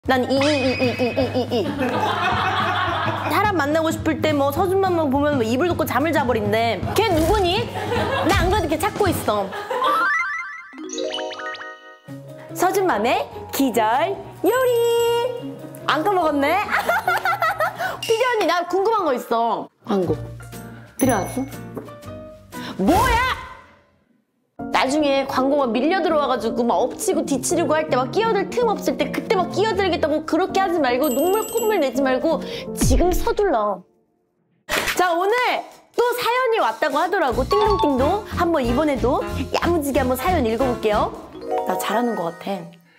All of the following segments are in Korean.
난 사람 만나고 싶을 때 뭐 서준맘만 보면 뭐 이불 덮고 잠을 자버린대. 걔 누구니? 나 안 그래도 걔 찾고 있어. 서준맘의 기절 요리. 안 까먹었네? 피디 언니, 나 궁금한 거 있어. 광고 들어왔어? 뭐야? 나중에 광고가 밀려 들어와가지고 막 엎치고 뒤치르고 할 때 막 끼어들 틈 없을 때 그때 막 끼어들겠다고 그렇게 하지 말고 눈물 콧물 내지 말고 지금 서둘러. 자, 오늘 또 사연이 왔다고 하더라고. 띵동띵동. 한번 이번에도 야무지게 한번 사연 읽어볼게요. 나 잘하는 것 같아.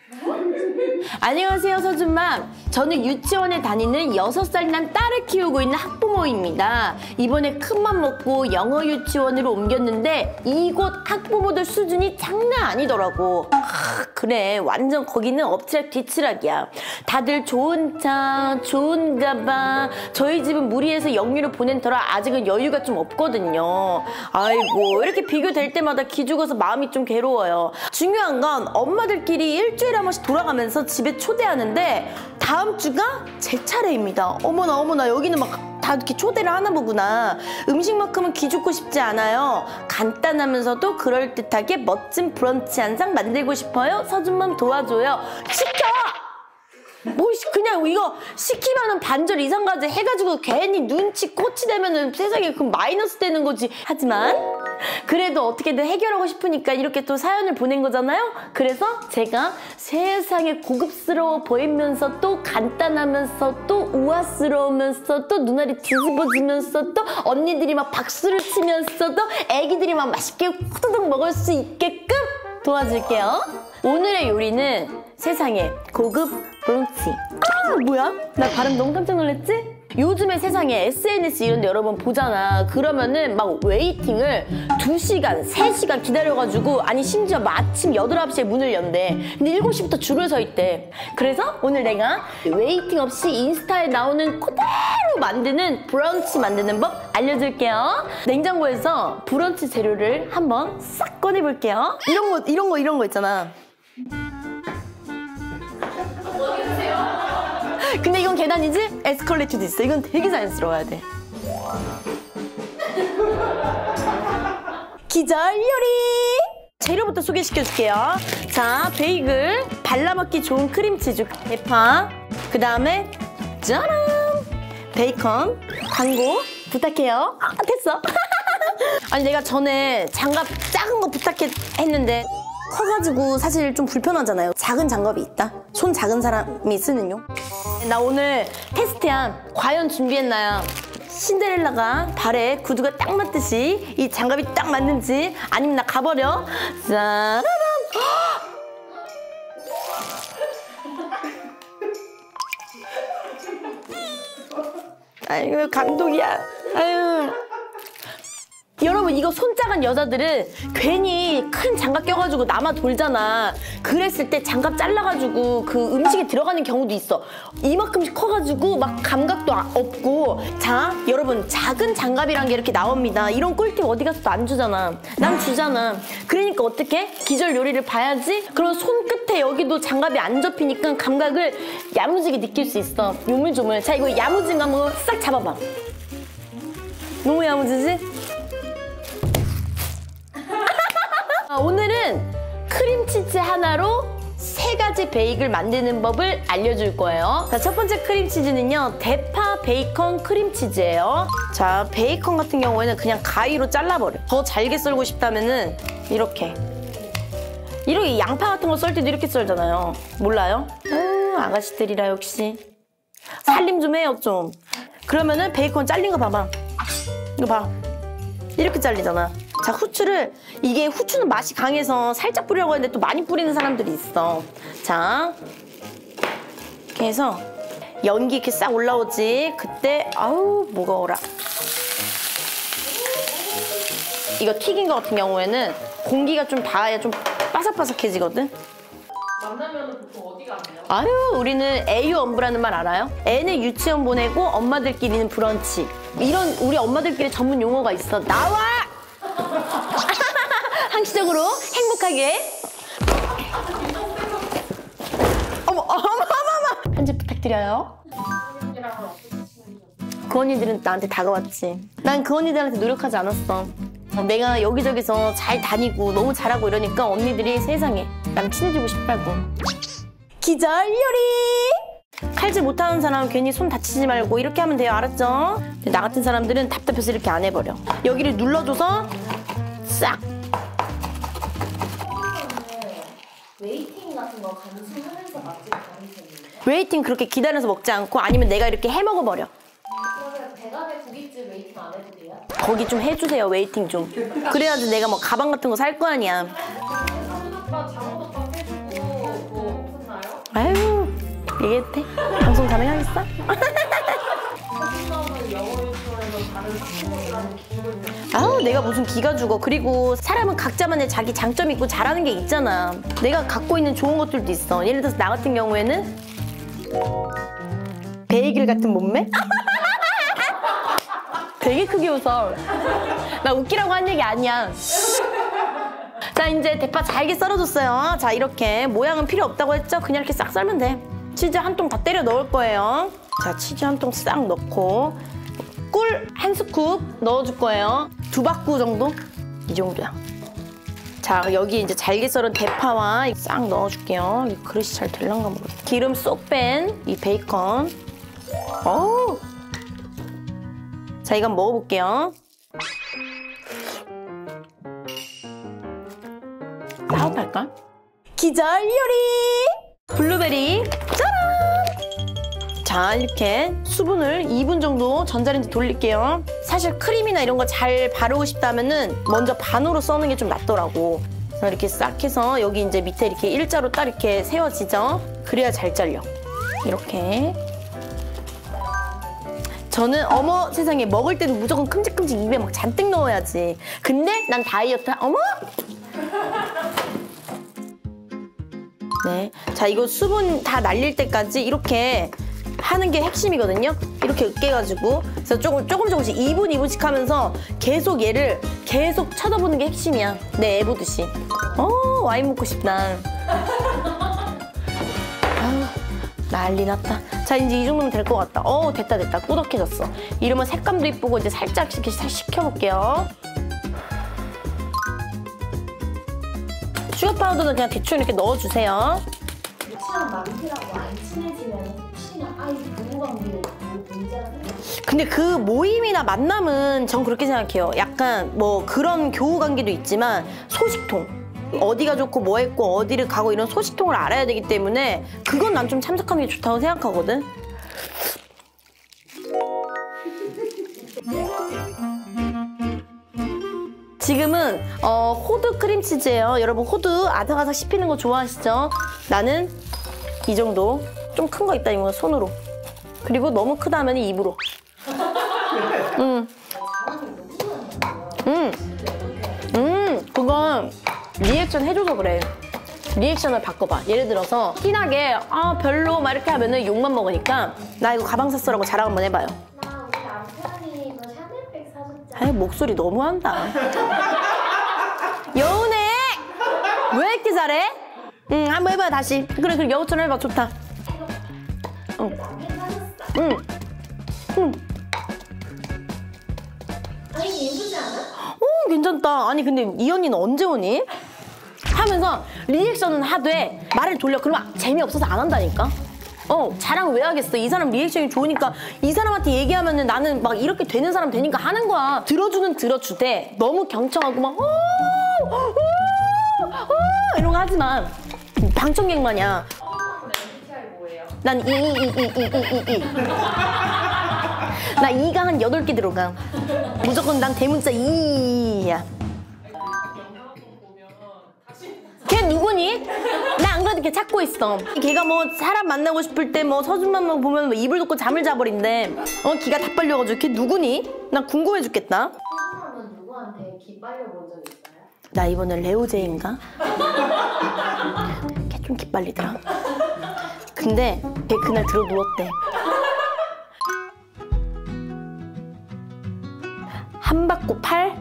안녕하세요, 서준맘. 저는 유치원에 다니는 6살 난 딸을 키우고 있는 학부모입니다. 이번에 큰맘 먹고 영어 유치원으로 옮겼는데 이곳 학부모들 수준이 장난 아니더라고. 그래, 완전 거기는 엎치락 뒤치락이야. 다들 좋은 차, 좋은 가방. 저희 집은 무리해서 영유로 보낸 터라 아직은 여유가 좀 없거든요. 아이고, 이렇게 비교될 때마다 기죽어서 마음이 좀 괴로워요. 중요한 건 엄마들끼리 일주일에 한 번씩 돌아가면서 집에 초대하는데 다음 주가 제 차례입니다. 어머나 어머나, 여기는 막 다 이렇게 초대를 하나 보구나. 음식만큼은 기죽고 싶지 않아요. 간단하면서도 그럴듯하게 멋진 브런치 한 상 만들고 싶어요. 서준맘 도와줘요. 시켜! 뭐 그냥 이거 시키면은 반절 이상까지 해가지고 괜히 눈치 코치 되면은 세상에 그 마이너스 되는 거지. 하지만 그래도 어떻게든 해결하고 싶으니까 이렇게 또 사연을 보낸 거잖아요. 그래서 제가 세상에 고급스러워 보이면서 또 간단하면서 또 우아스러우면서 또 눈알이 뒤집어지면서 또 언니들이 막 박수를 치면서도 애기들이 막 맛있게 후두둑 먹을 수 있게끔 도와줄게요. 오늘의 요리는 세상에 고급 브런치. 아, 뭐야? 나 발음 너무 깜짝 놀랐지? 요즘에 세상에 SNS 이런 데 여러 번 보잖아. 그러면은 막 웨이팅을 2시간, 3시간 기다려가지고, 아니 심지어 아침 8, 9시에 문을 연대. 근데 7시부터 줄을 서 있대. 그래서 오늘 내가 웨이팅 없이 인스타에 나오는 그대로 만드는 브런치 만드는 법 알려줄게요. 냉장고에서 브런치 재료를 한번 싹 꺼내볼게요. 이런 거 있잖아. 근데 이건 계단이지? 에스컬레이터도 있어. 이건 되게 자연스러워야 돼. 기절 요리! 재료부터 소개시켜줄게요. 자, 베이글, 발라먹기 좋은 크림치즈, 대파, 그 다음에 짜란! 베이컨, 광고 부탁해요. 아, 됐어. 아니, 내가 전에 장갑 작은 거 부탁했는데 커가지고 사실 좀 불편하잖아요. 작은 장갑이 있다. 손 작은 사람이 쓰는용. 나 오늘 테스트야. 과연 준비했나요? 신데렐라가 발에 구두가 딱 맞듯이 이 장갑이 딱 맞는지, 아니면 나 가버려. 짜라란. 아이고, 감동이야. 아유. 여러분, 이거 손 작은 여자들은 괜히 큰 장갑 껴가지고 남아 돌잖아. 그랬을 때 장갑 잘라가지고 그 음식에 들어가는 경우도 있어. 이만큼씩 커가지고 막 감각도 없고. 자, 여러분, 작은 장갑이란 게 이렇게 나옵니다. 이런 꿀팁 어디 가서도 안 주잖아. 난 주잖아. 그러니까 어떻게? 기절 요리를 봐야지. 그럼 손끝에 여기도 장갑이 안 접히니까 감각을 야무지게 느낄 수 있어. 요물조물. 자, 이거 야무진 거 한번 싹 잡아봐. 너무 야무지지? 오늘은 크림치즈 하나로 3가지 베이글 만드는 법을 알려줄 거예요. 자, 첫 번째 크림치즈는요, 대파 베이컨 크림치즈예요. 자, 베이컨 같은 경우에는 그냥 가위로 잘라버려. 더 잘게 썰고 싶다면은 이렇게 양파 같은 거 썰 때도 이렇게 썰잖아요. 몰라요? 아가씨들이라 역시 살림 좀 해요 좀. 그러면은 베이컨 잘린 거 봐봐. 이거 봐. 이렇게 잘리잖아. 자, 후추를, 이게 후추는 맛이 강해서 살짝 뿌리려고 하는데 또 많이 뿌리는 사람들이 있어. 자, 이렇게 해서 연기 이렇게 싹 올라오지. 그때 아우 무거워라. 이거 튀긴 거 같은 경우에는 공기가 좀 닿아야 좀 바삭바삭해지거든. 만나면 보통 어디 가세요? 아유, 우리는 애유 엄브라는 말 알아요? 애는 유치원 보내고 엄마들끼리는 브런치. 이런 우리 엄마들끼리 전문 용어가 있어. 나와! 항시적으로 행복하게. 어머. 편집 부탁드려요. 언니랑은 어떻게 친해졌어요? 그 언니들은 나한테 다가왔지. 난 그 언니들한테 노력하지 않았어. 내가 여기저기서 잘 다니고 너무 잘하고 이러니까 언니들이 세상에 나랑 친해지고 싶다고. 기절 요리! 칼질 못하는 사람 괜히 손 다치지 말고 이렇게 하면 돼요. 알았죠? 근데 나 같은 사람들은 답답해서 이렇게 안 해버려. 여기를 눌러줘서 싹! 웨이팅 같은 거 감수하면서 맛집 가는 편이에요? 웨이팅 그렇게 기다려서 먹지 않고 아니면 내가 이렇게 해먹어버려. 그러면 대가게 고깃집 웨이팅 안 해도 돼요? 거기 좀 해주세요. 웨이팅 좀. 그래야지 내가 뭐 가방 같은 거 살 거 아니야. 오빠 장어덮밥 해주고 뭐 없었나요? 아유 얘기했대. 방송 가능하겠어? 서준남은 영어 유치원에서 다른 학부모들한테 기분을 아우 내가 무슨 기가 죽어. 그리고 사람은 각자만의 자기 장점이 있고 잘하는 게 있잖아. 내가 갖고 있는 좋은 것들도 있어. 예를 들어서 나 같은 경우에는 베이글 같은 몸매? 되게 크게 웃어. 나 웃기라고 한 얘기 아니야. 자 이제 대파 잘게 썰어줬어요. 자 이렇게 모양은 필요 없다고 했죠? 그냥 이렇게 싹 썰면 돼. 치즈 한 통 다 때려 넣을 거예요. 자 치즈 한 통 싹 넣고 꿀 한 스쿱 넣어줄 거예요. 2바구 정도? 이 정도야. 자 여기 이제 잘게 썰은 대파와 싹 넣어줄게요. 이 그릇이 잘 될란가 모르겠어. 기름 쏙 뺀 이 베이컨. 어우. 자 이건 먹어볼게요. 사업할까? 기절 요리! 블루베리 짜란! 자 이렇게 수분을 2분 정도 전자레인지 돌릴게요. 사실 크림이나 이런 거 잘 바르고 싶다면은 먼저 반으로 써는 게 좀 낫더라고. 그래서 이렇게 싹 해서 여기 이제 밑에 이렇게 일자로 딱 이렇게 세워지죠? 그래야 잘 잘려. 이렇게. 저는 어머 세상에 먹을 때는 무조건 큼직큼직 입에 막 잔뜩 넣어야지. 근데 난 다이어트 어머! 네, 자 이거 수분 다 날릴 때까지 이렇게 하는 게 핵심이거든요. 이렇게 으깨가지고 그래서 조금씩 2분 2분씩 하면서 계속 얘를 계속 쳐다보는 게 핵심이야. 내 애 보듯이. 와인 먹고 싶다. 아우, 난리 났다. 자 이제 이 정도면 될 것 같다. 됐다 꾸덕해졌어. 이러면 색감도 이쁘고 이제 살짝 이렇게 식혀볼게요. 슈거 파우더는 그냥 대충 이렇게 넣어주세요. 유치원 남편하고 안 친해지면 혹시나 아이 부부관계에 문제가 생겨요? 근데 그 모임이나 만남은 전 그렇게 생각해요. 약간 뭐 그런 교우 관계도 있지만 소식통. 어디가 좋고 뭐 했고 어디를 가고 이런 소식통을 알아야 되기 때문에 그건 난 좀 참석하는 게 좋다고 생각하거든. 지금은 호두 크림치즈예요. 여러분 호두 아삭아삭 씹히는 거 좋아하시죠? 나는 이 정도. 좀 큰 거 있다 이거 손으로. 그리고 너무 크다면 입으로. 그건 리액션 해줘서 그래. 리액션을 바꿔봐. 예를 들어서 티나게 별로 막 이렇게 하면은 욕만 먹으니까 나 이거 가방 샀어라고 자랑 한번 해봐요. 나 우리 남편이 이거 샤넬백 사줬잖아. 아이 목소리 너무한다. 여운해! 왜 이렇게 잘해? 한번 해봐요 다시. 그래 여우처럼 해봐. 좋다. 아니 예쁘지 않아? 괜찮다. 아니 근데 이 언니는 언제 오니? 하면서 리액션은 하되 말을 돌려. 그러면 재미없어서 안 한다니까. 자랑 왜 하겠어. 이 사람 리액션이 좋으니까 이 사람한테 얘기하면은 나는 막 이렇게 되는 사람 되니까 하는 거야. 들어주는 들어주되 너무 경청하고 막 이런 거 하지 마. 방청객 마냥. MBTI 뭐예요? 난 나 이가 한 8개 들어가. 무조건 난 대문자 이야. 걔 누구니? 나 안 그래도 걔 찾고 있어. 걔가 뭐 사람 만나고 싶을 때 뭐 서준만 보면 뭐 입을 덮고 잠을 자버린대. 기가 다 빨려가지고 걔 누구니? 나 궁금해 죽겠다. 사람은 누구한테 기빨려 본 적 있어요? 나 이번에 레오제인가? 걔 좀 기빨리더라. 근데 걔 그날 들어 누웠대. 한바구 8?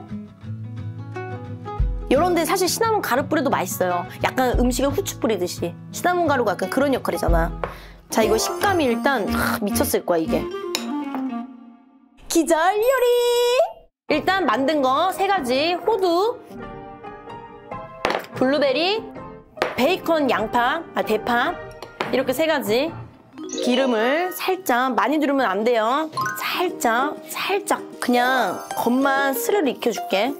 이런데 사실 시나몬 가루 뿌려도 맛있어요. 약간 음식에 후추 뿌리듯이. 시나몬 가루가 약간 그런 역할이잖아. 자, 이거 식감이 일단 미쳤을 거야, 이게. 기절 요리! 일단 만든 거 3가지. 호두, 블루베리, 베이컨, 양파, 대파. 이렇게 3가지. 기름을 살짝, 많이 두르면 안 돼요. 살짝 그냥 겉만 스르르 익혀줄게.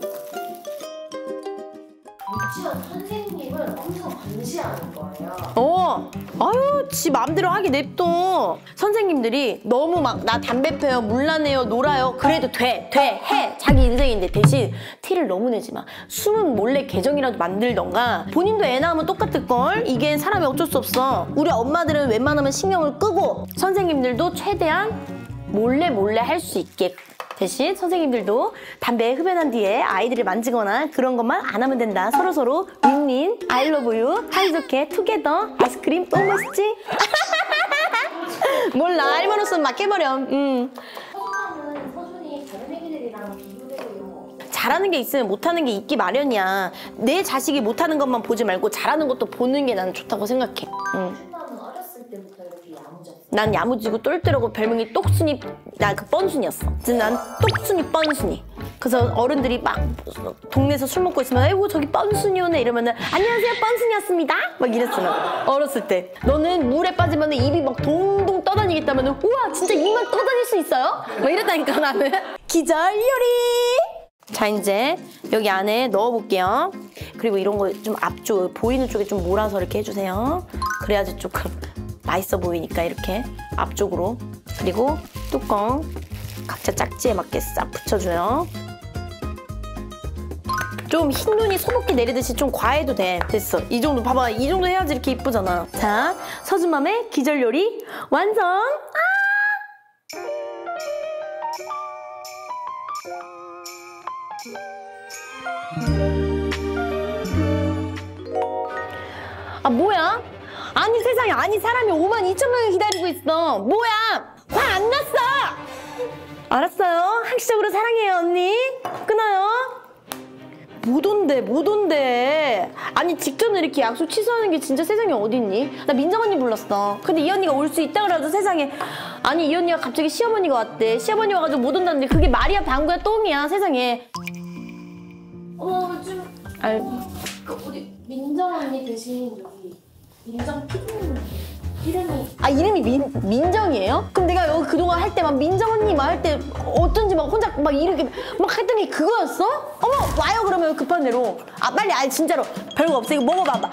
유치원 선생님은 엄청 관시하는 거예요. 아유, 지 마음대로 하게 냅둬. 선생님들이 너무 막 나 담배 피워요, 물라내요, 놀아요. 그래도 돼, 해. 자기 인생인데 대신 티를 너무 내지 마. 숨은 몰래 계정이라도 만들던가. 본인도 애 낳으면 똑같을걸? 이게 사람이 어쩔 수 없어. 우리 엄마들은 웬만하면 신경을 끄고 선생님들도 최대한 몰래 할 수 있게. 대신 선생님들도 담배에 흡연한 뒤에 아이들을 만지거나 그런 것만 안 하면 된다. 서로서로 윈윈, I love you, 사이좋게, 투게더, 아이스크림 너무 맛있지? 몰라, 알면으로서는 막 깨버려. 서준함은 서준이 다른 애기들이랑 비교되고 이런 거 없어요? 잘하는 게 있으면 못하는 게 있기 마련이야. 내 자식이 못하는 것만 보지 말고 잘하는 것도 보는 게 나는 좋다고 생각해. 서준함은 어렸을 때부터 이렇게 야무졌어요? 난 야무지고 똘똘하고 별명이 똑순이, 나 그 뻔순이였어. 난 똑순이 뻔순이. 그래서 어른들이 막 동네에서 술 먹고 있으면 아이고 저기 뻔순이 오네 이러면은 안녕하세요 뻔순이였습니다 막 이랬어 나 어렸을 때. 너는 물에 빠지면 입이 막 동동 떠다니겠다면은 우와 진짜 입만 떠다닐 수 있어요? 막 이랬다니까 나는. 기절 요리. 자 이제 여기 안에 넣어볼게요. 그리고 이런 거 좀 앞쪽 보이는 쪽에 좀 몰아서 이렇게 해주세요. 그래야지 조금 맛있어 보이니까 이렇게 앞쪽으로. 그리고 뚜껑 각자 짝지에 맞게 싹 붙여줘요. 좀 흰눈이 소복히 내리듯이 좀 과해도 돼. 됐어. 이 정도 봐봐. 이 정도 해야지 이렇게 이쁘잖아. 자, 서준맘의 기절 요리 완성! 아 뭐야? 아니 세상에, 아니 사람이 52,000명이 기다리고 있어. 뭐야? 화 안 났어! 알았어요. 항시적으로 사랑해요 언니. 끊어요. 못 온대. 아니 직전에 이렇게 약속 취소하는 게 진짜 세상에 어딨니? 나 민정 언니 불렀어. 근데 이 언니가 올 수 있다 그래도 세상에. 아니 이 언니가 갑자기 시어머니가 왔대. 시어머니 와가지고 못 온다는데 그게 말이야 방구야 똥이야 세상에. 좀 아이고. 우리 민정 언니 대신 여기 민정 피디님 이름이 이름이 민정이에요? 그럼 내가 여기 그동안 할 때 막 민정 언니 막 할 때 어쩐지 막 혼자 막 이렇게 막 했더니 그거였어? 어머 와요 그러면 급한 대로. 빨리 진짜로 별거 없어. 이거 먹어봐봐.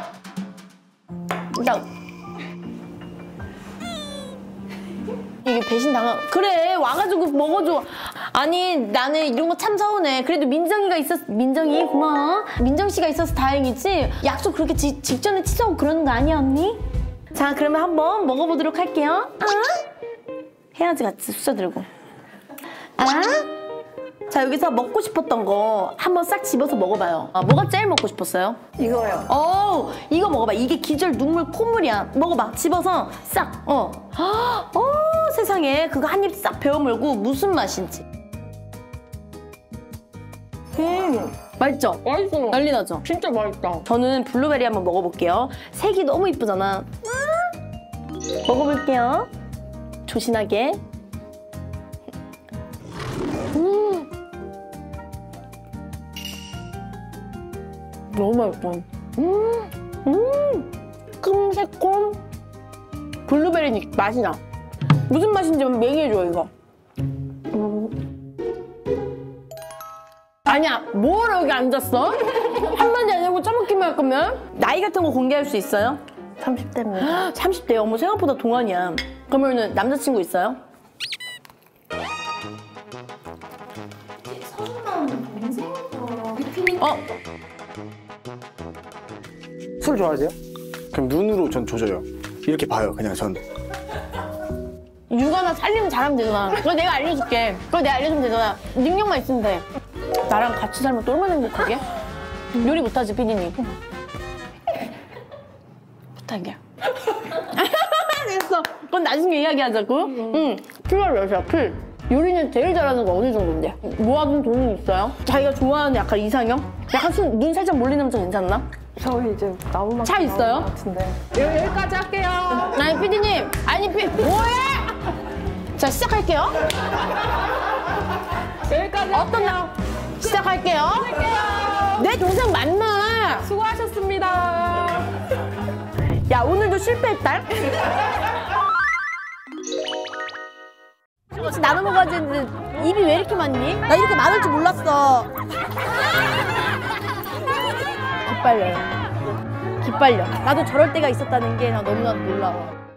나 이게 배신 당한. 그래 와가지고 먹어줘. 아니 나는 이런 거 참 서운해. 그래도 민정이가 있었. 민정이 고마워. 민정 씨가 있어서 다행이지. 약속 그렇게 직전에 취소하고 그러는 거 아니야 언니? 자 그러면 한번 먹어보도록 할게요. 해야지 같이 숫자 들고. 자 여기서 먹고 싶었던 거 한번 싹 집어서 먹어봐요. 뭐가 제일 먹고 싶었어요? 이거요. 이거 먹어봐. 이게 기절 눈물 콧물이야. 먹어봐. 집어서 싹. 세상에 그거 한 입 싹 베어 물고 무슨 맛인지. 맛있죠? 맛있어. 난리 나죠? 진짜 맛있다. 저는 블루베리 한번 먹어볼게요. 색이 너무 이쁘잖아. 먹어볼게요. 조신하게. 너무 맛있어. 큼새콤 블루베리 맛이 나. 무슨 맛인지 얘기해줘 이거. 아니야, 뭐하러 여기 앉았어? 한마디 안 하고 짜먹기만 할 거면? 나이 같은 거 공개할 수 있어요? 30대입니다. 30대, 어머 생각보다 동안이야. 그러면은 남자친구 있어요? 서준함은 동생이요. 비피님. 술 좋아하세요? 그럼 눈으로 전 조져요. 이렇게 봐요, 그냥 전. 육아나 살림 잘하면 되잖아. 그거 내가 알려줄게. 그거 내가 알려주면 되잖아. 능력만 있으면 돼. 나랑 같이 살면 또 얼마나 행복하게? 요리 못하지, 피디님? 못하게. 됐어. 그건 나중에 이야기하자고. 응. 필요할 몇이야, 필. 요리는 제일 잘하는 거 어느 정도인데? 모아둔 돈은 있어요? 자기가 좋아하는 약간 이상형? 약간 눈 살짝 몰리는 남자 괜찮나? 저희 이제 나무만 차 있어요? 나올 것 같은데. 여기까지 할게요. 아니 피디님, 아니 뭐해? 자 시작할게요. 여기까지 어떤 날 시작할게요. 내 동생 맞나? 수고하셨습니다. 야 오늘도 실패했다. 혹시 나눠 먹어야지 했는데 입이 왜 이렇게 많니? 나 이렇게 많을 줄 몰랐어. 기빨려요. 기빨려. 나도 저럴 때가 있었다는 게 나 너무나도 놀라워.